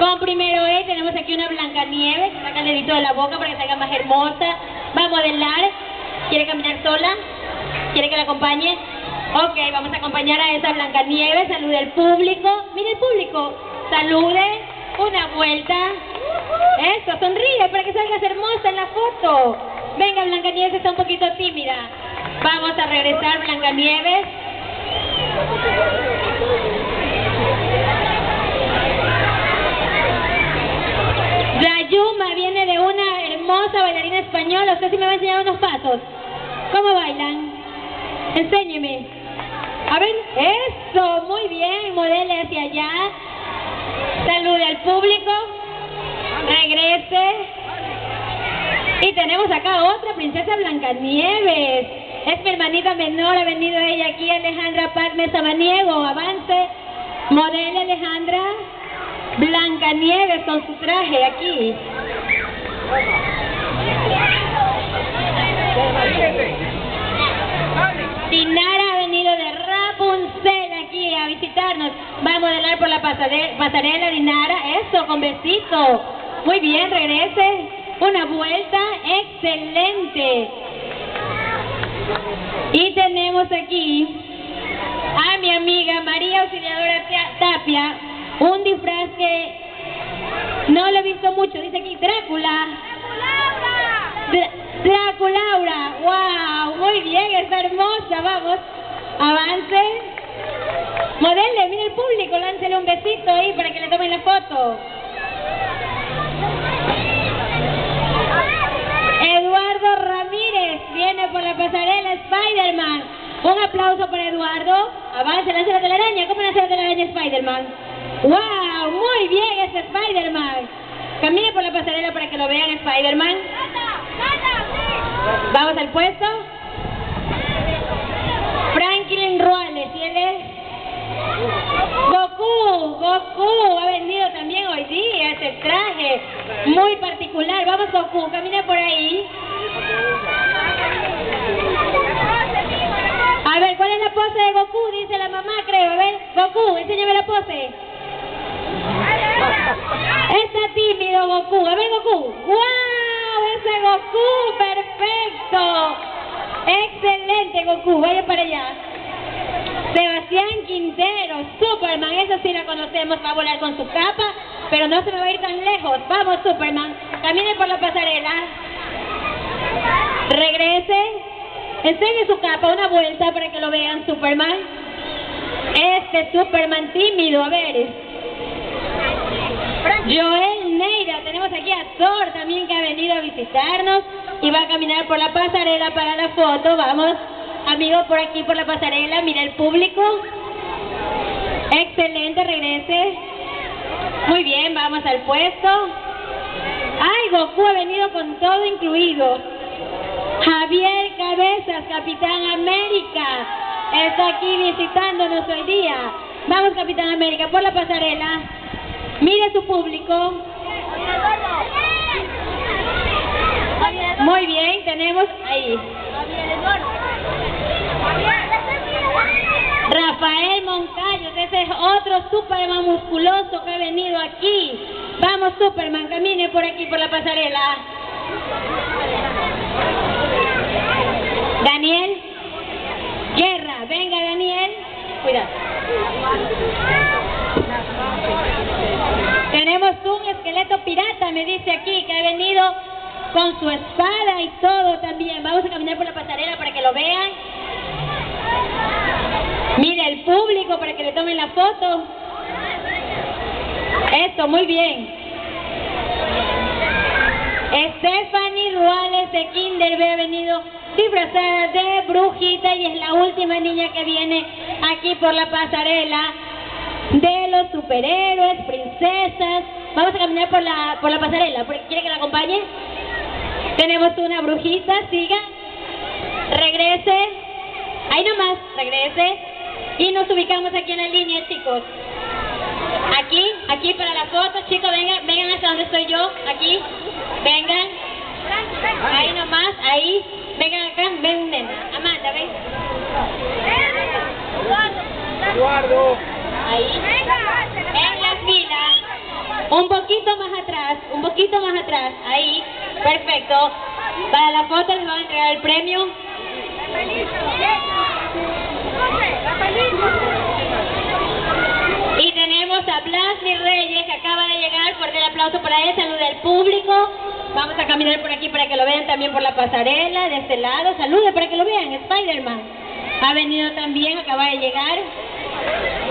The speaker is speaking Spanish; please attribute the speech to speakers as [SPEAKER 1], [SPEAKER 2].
[SPEAKER 1] Con primero tenemos aquí una Blancanieves, saca el dedito de la boca para que salga más hermosa. Va a modelar. ¿Quiere caminar sola? ¿Quiere que la acompañe? Ok, vamos a acompañar a esa Blancanieves. Salude al público. Mire el público. Salude. Una vuelta. Eso, sonríe para que salgas hermosa en la foto. Venga, Blancanieves está un poquito tímida. Vamos a regresar, Blancanieves. Yuma viene de una hermosa bailarina española. Usted sí me va a enseñar unos pasos. ¿Cómo bailan? Enséñeme. A ver, eso, muy bien. Modele hacia allá. Salude al público. Regrese. Y tenemos acá otra princesa Blancanieves. Es mi hermanita menor, ha venido ella aquí, Alejandra Paz Samaniego. Avance. Modele, Alejandra. Blancanieves con su traje aquí. Dinara ha venido de Rapunzel aquí a visitarnos. Va a modelar por la pasarela, Dinara. Eso, con besito. Muy bien, regrese. Una vuelta. Excelente. Y tenemos aquí a mi amiga María Auxiliadora Tapia. Un disfraz que no lo he visto mucho. Dice aquí Drácula. Draculaura. Wow, muy bien, está hermosa. Vamos, avance. Modele, mire el público, láncele un besito ahí para que le tomen la foto. Eduardo Ramírez viene por la pasarela Spider-Man. Un aplauso para Eduardo. Avance, lance la telaraña. ¿Cómo lance la telaraña Spider-Man? ¡Wow! Muy bien ese Spider-Man. Camine por la pasarela para que lo vean, Spider-Man. Vamos al puesto. Franklin Ruales, ¿y él es? Goku ha venido también hoy día, ese traje muy particular. Vamos, Goku, camina por ahí. A ver, ¿cuál es la pose de Goku? Dice la mamá, creo. A ver, Goku, enséñame la pose. Está tímido Goku. A ver, Goku. ¡Wow! Ese Goku, perfecto. Excelente, Goku. Vaya para allá. Sebastián Quintero, Superman. Esa sí la conocemos. Va a volar con su capa, pero no se me va a ir tan lejos. Vamos, Superman. Camine por la pasarela. Regrese. Enseñe su capa. Una vuelta para que lo vean, Superman. Este Superman tímido. A ver. Joel Neira, tenemos aquí a Thor también que ha venido a visitarnos y va a caminar por la pasarela para la foto. Vamos, amigos, por aquí por la pasarela, mira el público. Excelente, regrese. Muy bien, vamos al puesto. Ay, Goku ha venido con todo incluido. Javier Cabezas, Capitán América, está aquí visitándonos hoy día. Vamos, Capitán América, por la pasarela. Mire su público. Muy bien, tenemos ahí. Rafael Moncayo, ese es otro Superman musculoso que ha venido aquí. Vamos, Superman, camine por aquí, por la pasarela. Daniel Guerra, venga Daniel. Cuidado. Tenemos un esqueleto pirata, me dice aquí, que ha venido con su espada y todo también. Vamos a caminar por la pasarela para que lo vean. Mire el público para que le tomen la foto. Esto, muy bien. Stephanie Ruales de Kinder B ha venido disfrazada de brujita y es la última niña que viene aquí por la pasarela de los superhéroes, princesas. Vamos a caminar por la pasarela. ¿Quiere que la acompañe? Tenemos una brujita, siga. Regrese. Ahí nomás, regrese. Y nos ubicamos aquí en la línea, chicos. Aquí para la foto, chicos, vengan hasta donde estoy yo. Aquí, vengan. Ahí nomás, ahí. Vengan acá, ven, nena. Amanda, ven. Eduardo. Ahí. En la fila. Un poquito más atrás, un poquito más atrás. Ahí, perfecto. Para la foto les van a entregar el premio. Y tenemos a Blasny Reyes, que acaba de llegar. Fuerte el aplauso para él, saluda al público. Vamos a caminar por aquí para que lo vean también por la pasarela, de este lado. Salude para que lo vean, Spider-Man. Ha venido también, acaba de llegar.